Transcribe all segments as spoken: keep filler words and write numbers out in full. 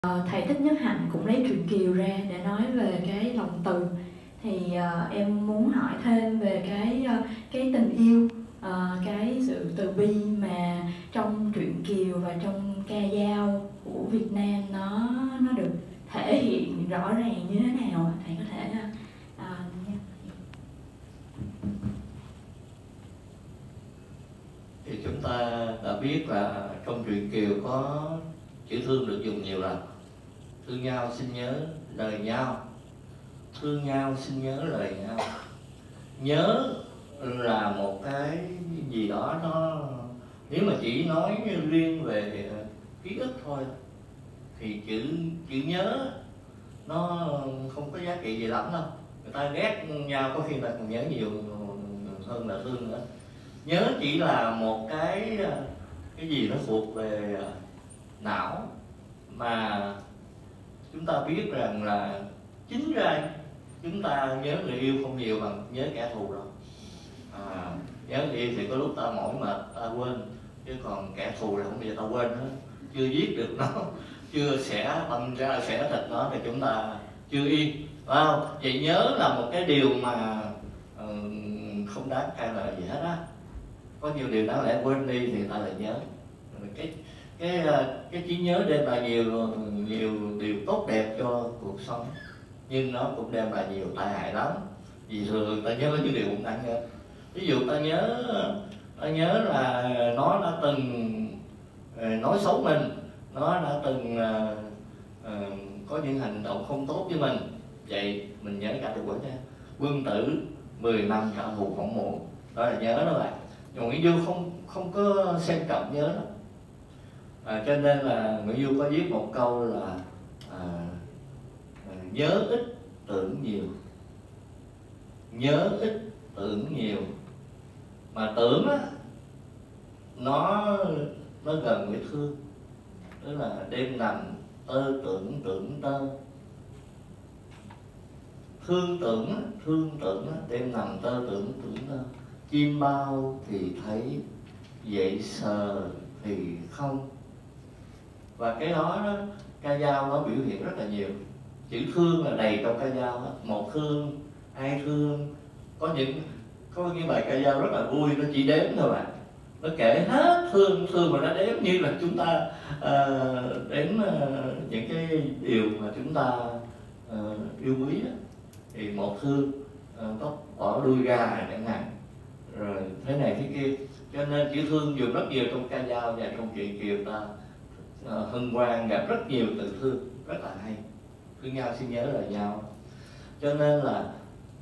Uh, thầy Thích Nhất Hạnh cũng lấy truyện Kiều ra để nói về cái lòng từ. Thì uh, em muốn hỏi thêm về cái uh, cái tình yêu, uh, cái sự từ bi mà trong truyện Kiều và trong ca dao của Việt Nam nó nó được thể hiện rõ ràng như thế nào? Thầy có thể uh, uh, thì chúng ta đã biết là trong truyện Kiều có chữ thương được dùng nhiều lần. Thương nhau xin nhớ lời nhau, thương nhau xin nhớ lời nhau. Nhớ là một cái gì đó nó, nếu mà chỉ nói riêng về ký ức thôi thì chữ chữ nhớ nó không có giá trị gì lắm đâu. Người ta ghét nhau có khi là còn nhớ nhiều hơn là thương nữa. Nhớ chỉ là một cái cái gì nó thuộc về não, mà chúng ta biết rằng là chính ra chúng ta nhớ người yêu không nhiều bằng nhớ kẻ thù đâu. À, nhớ người yêu thì có lúc ta mỏi mệt ta quên, chứ còn kẻ thù là không bao giờ ta quên hết. Chưa giết được nó, chưa xẻ tâm ra xẻ thịt nó thì chúng ta chưa yên, phải không? Vậy nhớ là một cái điều mà uh, không đáng cai lời gì hết á. Có nhiều điều đáng lẽ quên đi thì ta lại nhớ. Cái cái cái trí nhớ đem lại nhiều nhiều điều tốt đẹp cho cuộc sống, nhưng nó cũng đem lại nhiều tai hại lắm. Vì thường ta nhớ những điều cũng đáng nhớ. Ví dụ ta nhớ ta nhớ là nó đã từng nói xấu mình, nó đã từng uh, có những hành động không tốt với mình, vậy mình nhớ cả từ quên nha. Quân tử mười năm trả thù không muộn, đó là nhớ đó bạn. Nhưng Nguyễn Du không không có xem trọng nhớ đó. À, cho nên là Nguyễn Du có viết một câu là à, à, nhớ ít tưởng nhiều, nhớ ít tưởng nhiều. Mà tưởng á, nó nó gần với thương, tức là đêm nằm tơ tưởng tưởng tơ. Thương tưởng, thương tưởng đêm nằm tơ tưởng tưởng tơ. Chim bao thì thấy, dậy sờ thì không. Và cái đó, đó ca dao nó biểu hiện rất là nhiều. Chữ thương là đầy trong ca dao đó. Một thương, hai thương. Có những có những bài ca dao rất là vui, nó chỉ đếm thôi bạn. Nó kể hết thương, thương mà nó đếm như là chúng ta uh, đếm uh, những cái điều mà chúng ta uh, yêu quý đó. Thì một thương uh, có bỏ đuôi gà chẳng hạn, rồi thế này thế kia. Cho nên chữ thương dùng rất nhiều trong ca dao, và trong truyện Kiều ta uh, hân hoan gặp rất nhiều từ thương rất là hay. Thương nhau xin nhớ lời nhau. Cho nên là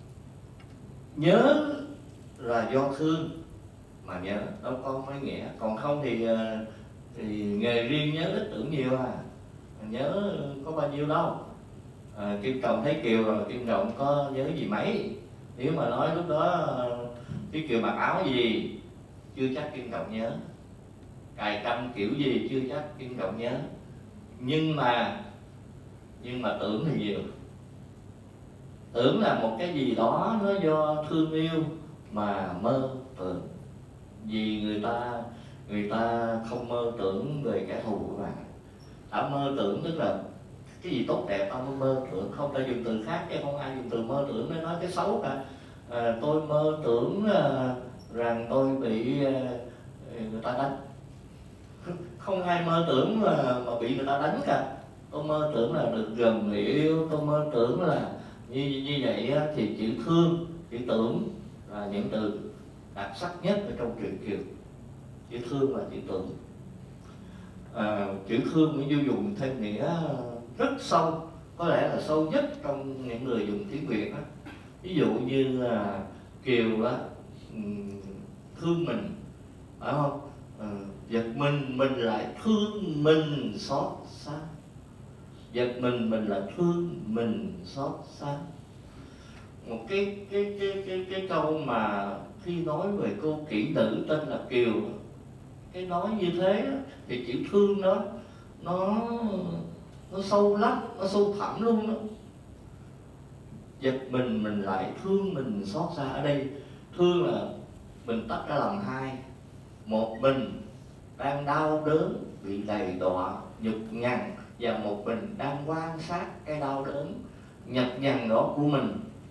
nhớ là do thương mà nhớ, đâu có mấy nghĩa. Còn không thì uh, thì nghề riêng nhớ ít tưởng nhiều à, nhớ có bao nhiêu đâu. À, Kim Trọng thấy Kiều rồi, Kim Trọng có nhớ gì mấy. Nếu mà nói lúc đó uh, cái Kiều mặc áo gì chưa chắc Kim Trọng nhớ, cài trăm kiểu gì chưa chắc Kim Trọng nhớ. Nhưng mà nhưng mà tưởng thì nhiều. Tưởng là một cái gì đó nó do thương yêu mà mơ tưởng. Vì người ta người ta không mơ tưởng về kẻ thù của bạn. Ta mơ tưởng tức là cái gì tốt đẹp ta mới mơ tưởng. Không ta dùng từ khác chứ không ai dùng từ mơ tưởng để nói cái xấu cả. À, tôi mơ tưởng à, rằng tôi bị à, người ta đánh. Không ai mơ tưởng là mà bị người ta đánh cả. Tôi mơ tưởng là được gần người yêu, tôi mơ tưởng là như như vậy á, thì chữ thương, chữ tưởng là những từ đặc sắc nhất ở trong truyện Kiều. Chữ thương là chữ tưởng. À, chữ thương Nguyễn Du dùng thêm nghĩa rất sâu, có lẽ là sâu nhất trong những người dùng tiếng Việt á. Ví dụ như là Kiều á, thương mình, phải không? À, giật mình mình lại thương mình xót xa. Giật mình mình lại thương mình xót xa. Một cái cái cái cái cái câu mà khi nói về cô kỹ nữ tên là Kiều, cái nói như thế đó, thì chữ thương đó nó nó sâu lắm, nó sâu thẳm luôn đó. Giật mình mình lại thương mình xót xa. Ở đây thương là mình tách ra làm hai. Một mình đang đau đớn, bị đầy đọa, nhục nhằn, và một mình đang quan sát cái đau đớn nhọc nhằn đó của mình.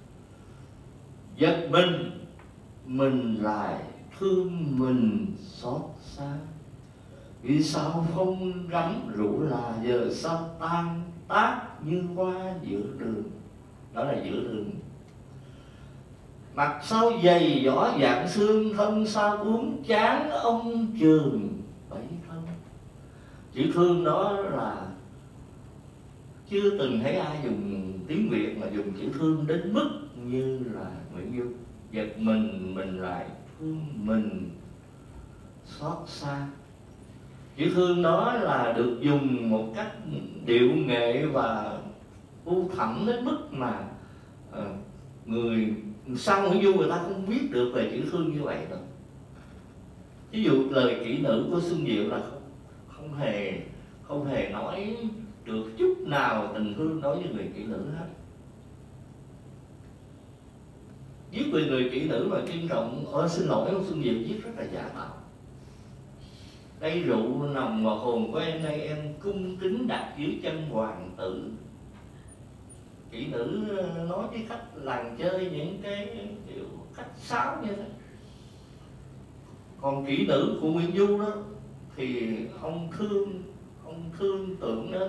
Giật mình, mình lại thương mình xót xa. Vì sao không rắm rủ là giờ sao tan tác như hoa giữa đường. Đó là giữa đường. Mặt sau dày gió dạng xương, thân sao uống chán ông trường bấy thân. Chữ thương đó là chưa từng thấy ai dùng tiếng Việt mà dùng chữ thương đến mức như là Nguyễn Du. Giật mình, mình lại thương mình xót xa. Chữ thương đó là được dùng một cách điệu nghệ và u thẳm đến mức mà uh, người sau Nguyễn Du người ta không biết được về chữ thương như vậy đâu. Ví dụ lời kỹ nữ của Xuân Diệu là không, không hề không hề nói được chút nào tình thương đối với người kỹ nữ hết. Viết về người kỹ nữ mà Kim Trọng, ôi xin lỗi ông Xuân Diệu viết rất là giả tạo. Đây rượu nồng vào hồn của em, đây em cung kính đặt dưới chân hoàng tử. Kỹ nữ nói cái cách làng chơi, những cái kiểu cách sáo như thế. Còn kỹ nữ của Nguyễn Du đó thì ông thương, ông thương tưởng đến.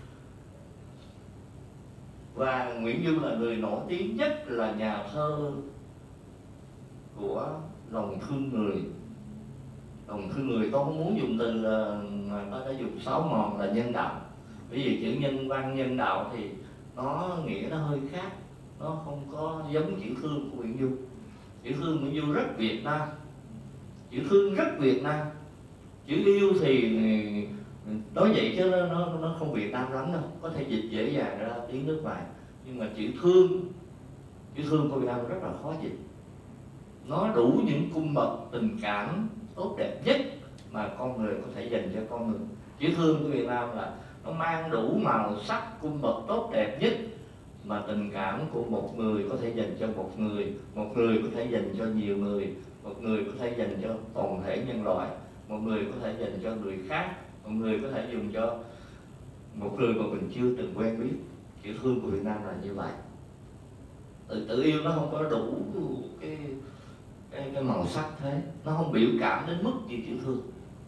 Và Nguyễn Du là người nổi tiếng nhất là nhà thơ của lòng thương người. Lòng thương người tôi không muốn dùng từ mà ta đã dùng sáu mòn là nhân đạo. Bởi vì chữ nhân văn nhân đạo thì nó nghĩa nó hơi khác, nó không có giống chữ thương của Nguyễn Du. Chữ thương Nguyễn Du rất Việt Nam, chữ thương rất Việt Nam. Chữ yêu thì nói vậy chứ nó, nó, nó không Việt Nam lắm đâu, có thể dịch dễ dàng ra tiếng nước ngoài. Nhưng mà chữ thương, chữ thương của Việt Nam rất là khó dịch. Nó đủ những cung bậc tình cảm tốt đẹp nhất mà con người có thể dành cho con người. Chữ thương của Việt Nam là nó mang đủ màu sắc cung bậc tốt đẹp nhất mà tình cảm của một người có thể dành cho một người, một người có thể dành cho nhiều người, một người có thể dành cho toàn thể nhân loại, một người có thể dành cho người khác, một người có thể dùng cho một người mà mình chưa từng quen biết. Chữ thương của Việt Nam là như vậy. Tự, tự yêu nó không có đủ cái, cái, cái màu sắc thế, nó không biểu cảm đến mức như chữ thương.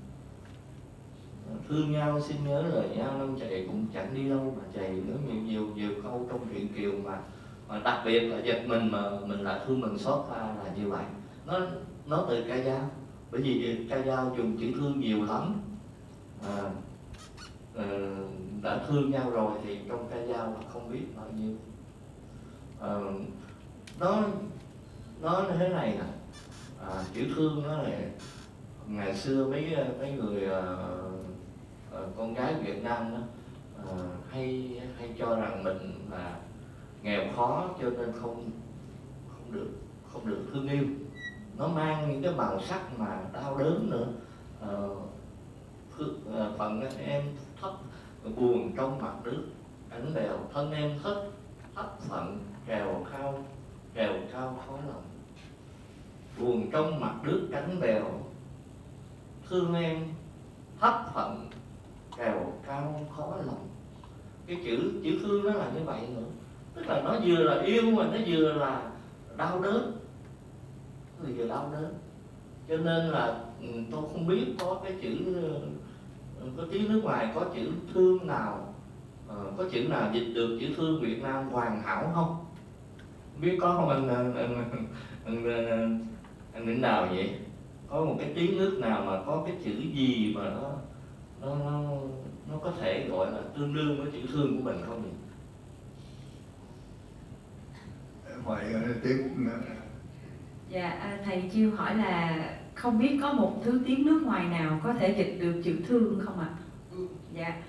Thương nhau xin nhớ lời nhau, năm chạy cũng chẳng đi đâu mà chạy nữa. Nhiều nhiều nhiều câu trong truyện Kiều mà mà đặc biệt là giật mình mà mình lại thương mình xót xa là như vậy. Nó nó từ ca dao, bởi vì ca dao dùng chữ thương nhiều lắm. À, à, đã thương nhau rồi thì trong ca dao là không biết bao nhiêu. À, nó nó như thế này nè, à, chữ thương nó là ngày xưa mấy mấy người uh, uh, con gái Việt Nam đó, uh, hay hay cho rằng mình là nghèo khó cho nên không không được không được thương yêu. Nó mang những cái màu sắc mà đau đớn nữa. Uh, uh, phần em thấp buồn trong mặt nước ánh bèo, thân em thất thất phận trèo cao trèo cao khó lòng. Buồn trong mặt nước cánh bèo, thương em thấp phận trèo cao khó lòng. Cái chữ chữ thương nó là như vậy nữa, tức là nó vừa là yêu mà nó vừa là đau đớn, nó vừa đau đớn. Cho nên là tôi không biết có cái chữ, có tiếng nước ngoài có chữ thương nào, có chữ nào dịch được chữ thương Việt Nam hoàn hảo không? Biết có không anh anh anh, anh, anh, anh định nào vậy? Có một cái tiếng nước nào mà có cái chữ gì mà nó nó nó, nó có thể gọi là tương đương với chữ thương của mình không nhỉ? Phải tiếng. Dạ, thầy Chiêu hỏi là không biết có một thứ tiếng nước ngoài nào có thể dịch được chữ thương không ạ? À? Dạ.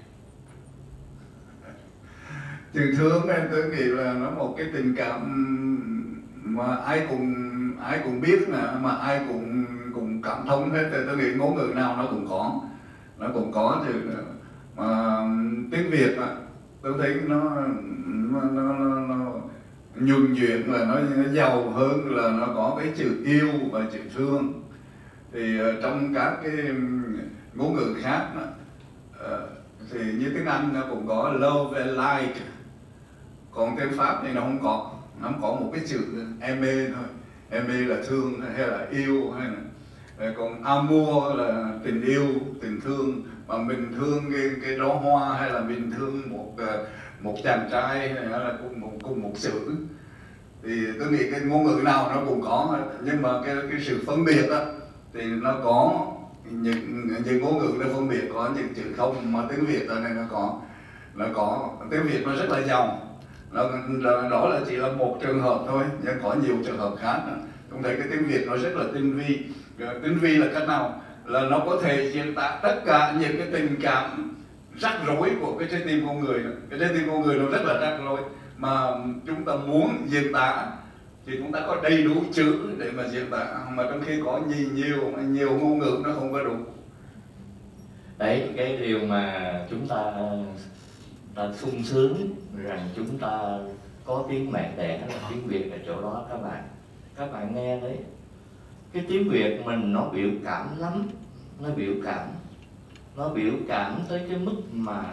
Chữ thương em tôi nghĩ là nó một cái tình cảm mà ai cũng ai cũng biết nè, mà ai cũng cũng cảm thông hết. Tôi nghĩ ngôn ngữ nào nó cũng có, nó cũng có chứ. Mà tiếng Việt á, tôi thấy nó nó nó, nó, nó nhuần nhuyễn, là nó, nó giàu hơn, là nó có cái chữ yêu và chữ thương. Thì trong các cái ngôn ngữ khác đó, thì như tiếng Anh nó cũng có love and like, còn tiếng Pháp thì nó không có, nó không có một cái chữ aimer thôi. Aimer là thương hay là yêu, hay là còn amour là tình yêu, tình thương. Mà mình thương cái, cái đóa hoa hay là mình thương một một chàng trai hay là cùng một cùng một sự, thì tôi nghĩ cái ngôn ngữ nào nó cũng có, nhưng mà cái cái sự phân biệt đó thì nó có những những ngôn ngữ nó phân biệt có những chữ không, mà tiếng Việt ở này nó có nó có tiếng Việt nó rất là giàu. Nó, đó là chỉ là một trường hợp thôi, nhưng có nhiều trường hợp khác. Chúng thấy cái tiếng Việt nó rất là tinh vi. Tinh vi là cách nào? Là nó có thể diễn tả tất cả những cái tình cảm rắc rối của cái trái tim con người. Cái trái tim con người nó rất là rắc rối, mà chúng ta muốn diễn tả thì chúng ta có đầy đủ chữ để mà diễn tả, mà trong khi có nhiều nhiều nhiều ngôn ngữ nó không có đủ. Đấy, cái điều mà chúng ta ta sung sướng rằng chúng ta có tiếng mẹ đẻ là tiếng Việt ở chỗ đó các bạn. Các bạn nghe đấy, cái tiếng Việt mình nó biểu cảm lắm, nó biểu cảm, nó biểu cảm tới cái mức mà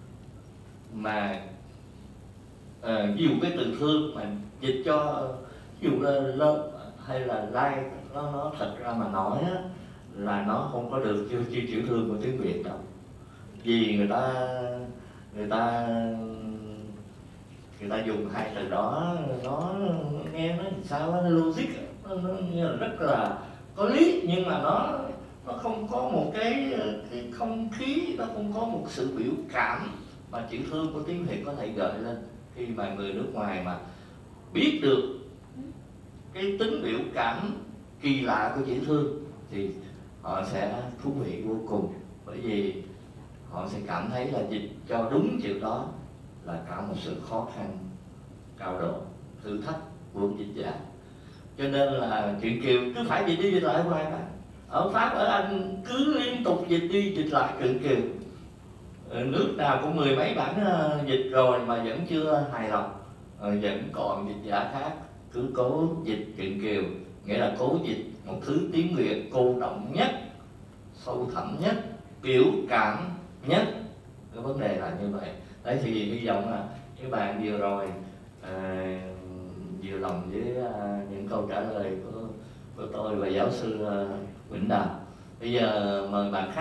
mà uh, ví dụ cái từ thương mà dịch cho ví dụ là love hay là like, nó nó thật ra mà nói á, là nó không có được như chữ chữ thương của tiếng Việt đâu, vì người ta người ta người ta dùng hai từ đó, nó nghe nó sao nó logic, nó, nó nghe là rất là có lý, nhưng mà nó nó không có một cái, cái không khí, nó không có một sự biểu cảm mà chữ thương của tiếng Việt có thể gợi lên. Khi mà người nước ngoài mà biết được cái tính biểu cảm kỳ lạ của chữ thương thì họ sẽ thú vị vô cùng, bởi vì họ sẽ cảm thấy là dịch cho đúng chữ đó là cả một sự khó khăn cao độ, thử thách của dịch giả. Cho nên là chuyện Kiều cứ phải dịch đi dịch lại hoài mà. Ở Pháp, ở Anh cứ liên tục dịch đi dịch lại chuyện Kiều. Nước nào cũng mười mấy bản dịch rồi mà vẫn chưa hài lòng, vẫn còn dịch giả khác cứ cố dịch chuyện Kiều, nghĩa là cố dịch một thứ tiếng Việt cô động nhất, sâu thẳm nhất, biểu cảm nhất. Cái vấn đề là như vậy. Đấy thì hy vọng là các bạn vừa rồi à, vừa lòng với à, những câu trả lời của, của tôi và giáo sư à, Vĩnh Đào. Bây giờ mời bạn khác.